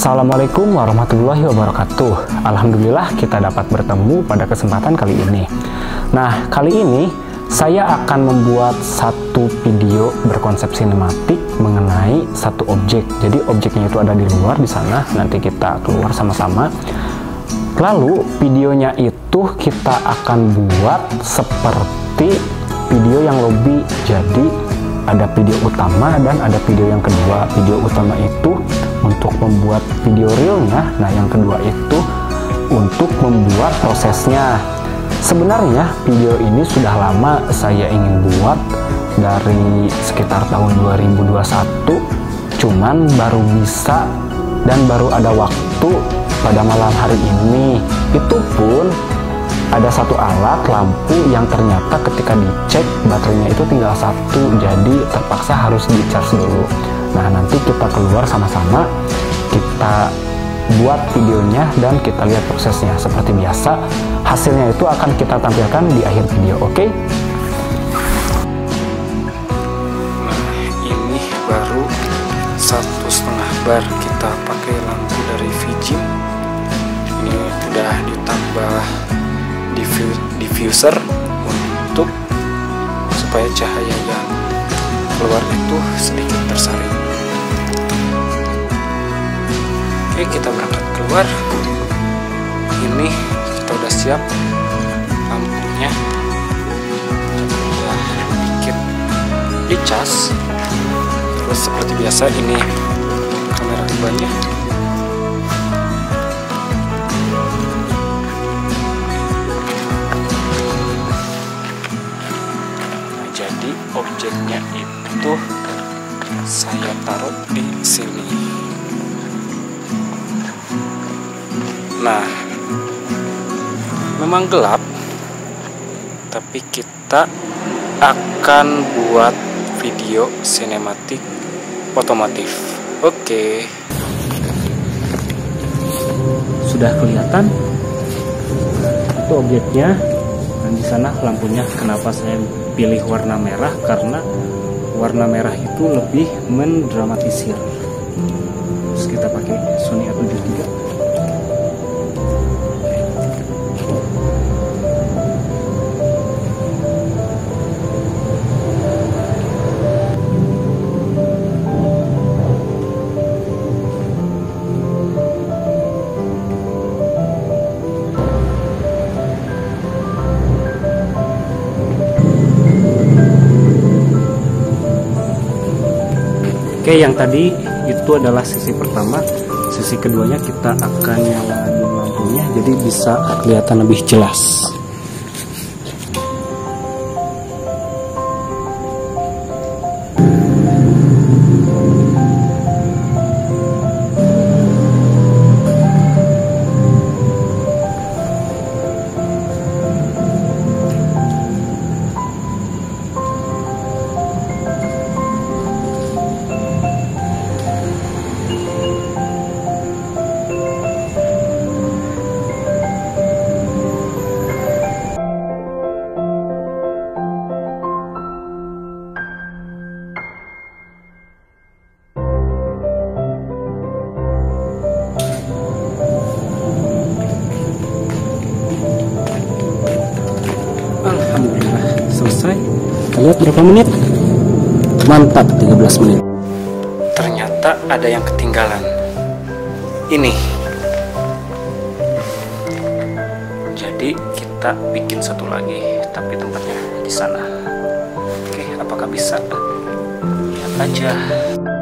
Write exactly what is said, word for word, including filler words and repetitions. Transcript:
Assalamualaikum warahmatullahi wabarakatuh. Alhamdulillah kita dapat bertemu pada kesempatan kali ini. Nah, kali ini saya akan membuat satu video berkonsep sinematik mengenai satu objek. Jadi objeknya itu ada di luar di sana, nanti kita keluar sama-sama. Lalu videonya itu kita akan buat seperti video yang lebih, jadi ada video utama dan ada video yang kedua. Video utama itu untuk membuat video realnya, nah yang kedua itu untuk membuat prosesnya. Sebenarnya video ini sudah lama saya ingin buat, dari sekitar tahun dua ribu dua puluh satu, cuman baru bisa dan baru ada waktu pada malam hari ini. Itu pun ada satu alat lampu yang ternyata ketika dicek baterainya itu tinggal satu, jadi terpaksa harus di-charge dulu. Nah, nanti kita keluar sama-sama, kita buat videonya dan kita lihat prosesnya. Seperti biasa, hasilnya itu akan kita tampilkan di akhir video, oke? Okay? Nah, ini baru satu setengah bar kita pakai lampu dari Vijim. Ini udah ditambah diffuser untuk supaya cahaya yang keluar itu sedikit tersaring. Oke, kita berangkat keluar. Ini kita udah siap lampunya, kita udah dikit dicas. Terus seperti biasa ini kamera depannya. Jadi objeknya itu saya taruh di sini. Nah, memang gelap, tapi kita akan buat video sinematik otomotif. Oke. Sudah kelihatan itu objeknya, dan di sana lampunya. Kenapa saya pilih warna merah? Karena warna merah itu lebih mendramatisir. Terus kita pakai Sony A tujuh tiga. Oke, yang tadi itu adalah sisi pertama. Sisi keduanya kita akan nyalain lampunya, jadi bisa kelihatan lebih jelas. Alhamdulillah selesai. Kita lihat berapa menit? Mantap, tiga belas menit. Ternyata ada yang ketinggalan. Ini. Jadi kita bikin satu lagi, tapi tempatnya di sana. Oke, apakah bisa? Lihat aja.